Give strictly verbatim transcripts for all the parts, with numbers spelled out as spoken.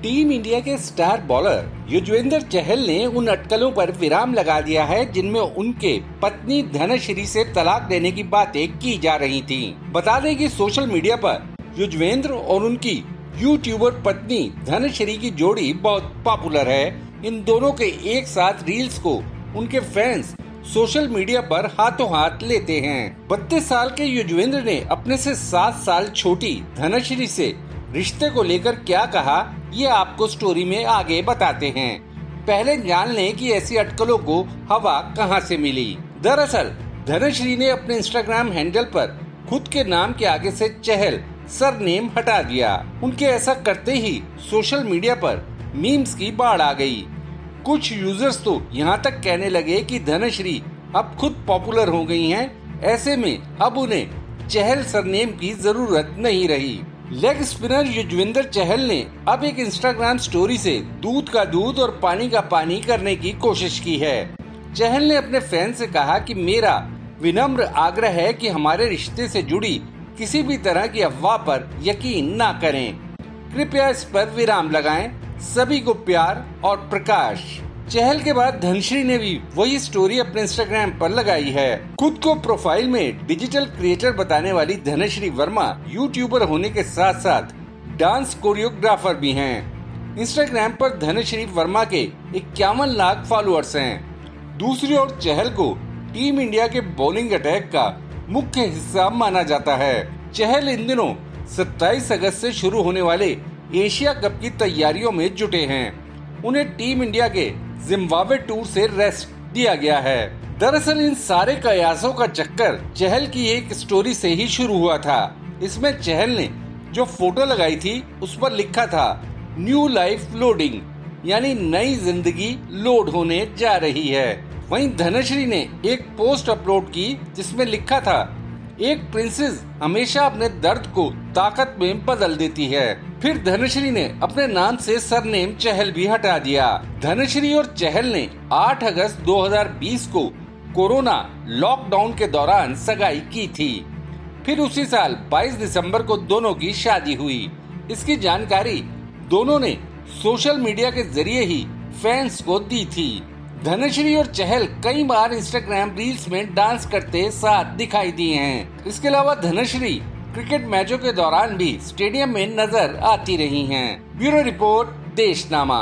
Team India के star bowler Yuzvendra Chahal ने उन अटकलों पर विराम लगा दिया है जिनमें उनके पत्नी धनश्री से तलाक देने की बातें की जा रही थीं। बता दें कि सोशल मीडिया पर युजवेंद्र और उनकी यूट्यूबर पत्नी धनश्री की जोड़ी बहुत पॉपुलर है। इन दोनों के एक साथ रील्स को उनके फैंस सोशल मीडिया पर हाथों हाथ लेते हैं। बत्तीस साल के युजवेंद्र ने अपने से सात साल छोटी धनश्री से रिश्ते को लेकर क्या कहा, ये आपको स्टोरी में आगे बताते हैं। पहले जान लें कि ऐसी अटकलों को हवा कहां से मिली। दरअसल धनश्री ने अपने इंस्टाग्राम हैंडल पर खुद के नाम के आगे से चहल सरनेम हटा दिया। उनके ऐसा करते ही सोशल मीडिया पर मीम्स की बाढ़ आ गई। कुछ यूजर्स तो यहाँ तक कहने लगे कि धनश्री अब खुद पॉपुलर हो गई हैं, ऐसे में अब उन्हें चहल सरनेम की जरूरत नहीं रही। लेग स्पिनर युजवेंद्र चहल ने अब एक इंस्टाग्राम स्टोरी से दूध का दूध और पानी का पानी करने की कोशिश की है। चहल ने अपने फैन से कहा कि मेरा विनम्र आग्रह है कि हमारे रिश्ते से जुड़ी किसी भी तरह की अफवाह पर यकीन ना करें। कृपया इस पर विराम लगाएं। सभी को प्यार और प्रकाश। चहल के बाद धनश्री ने भी वही स्टोरी अपने इंस्टाग्राम पर लगाई है। खुद को प्रोफाइल में डिजिटल क्रिएटर बताने वाली धनश्री वर्मा यूट्यूबर होने के साथ साथ डांस कोरियोग्राफर भी हैं। इंस्टाग्राम पर धनश्री वर्मा के इक्यावन लाख फॉलोअर्स हैं। दूसरी ओर चहल को टीम इंडिया के बॉलिंग अटैक का मुख्य हिस्सा माना जाता है। चहल इन दिनों सत्ताईस अगस्त से शुरू होने वाले एशिया कप की तैयारियों में जुटे हैं। उन्हें टीम इंडिया के जिम्बाब्वे टूर से रेस्ट दिया गया है। दरअसल इन सारे कयासों का चक्कर चहल की एक स्टोरी से ही शुरू हुआ था। इसमें चहल ने जो फोटो लगाई थी उस पर लिखा था न्यू लाइफ लोडिंग, यानी नई जिंदगी लोड होने जा रही है। वहीं धनश्री ने एक पोस्ट अपलोड की जिसमें लिखा था एक प्रिंसेस हमेशा अपने दर्द को ताकत में बदल देती है। फिर धनश्री ने अपने नाम से सरनेम चहल भी हटा दिया। धनश्री और चहल ने आठ अगस्त दो हज़ार बीस को कोरोना लॉकडाउन के दौरान सगाई की थी। फिर उसी साल बाईस दिसंबर को दोनों की शादी हुई। इसकी जानकारी दोनों ने सोशल मीडिया के जरिए ही फैंस को दी थी। धनश्री और चहल कई बार इंस्टाग्राम रील्स में डांस करते साथ दिखाई दिए हैं। इसके अलावा धनश्री क्रिकेट मैचों के दौरान भी स्टेडियम में नजर आती रही हैं। Bureau report, Deshnama.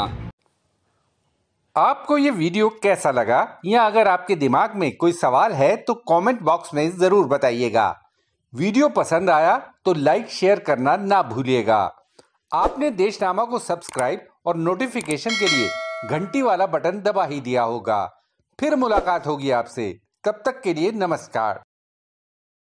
आपको ये वीडियो कैसा लगा, या अगर आपके दिमाग में कोई सवाल है तो कमेंट बॉक्स में जरूर बताइएगा। वीडियो पसंद आया तो लाइक शेयर करना ना भूलिएगा। आपने देशनामा को सब्सक्राइब और नोटिफिकेशन के लिए घंटी वाला बटन दबा ही दिया होगा। फिर मुलाकात होगी आपसे, तब तक के लिए नमस्कार।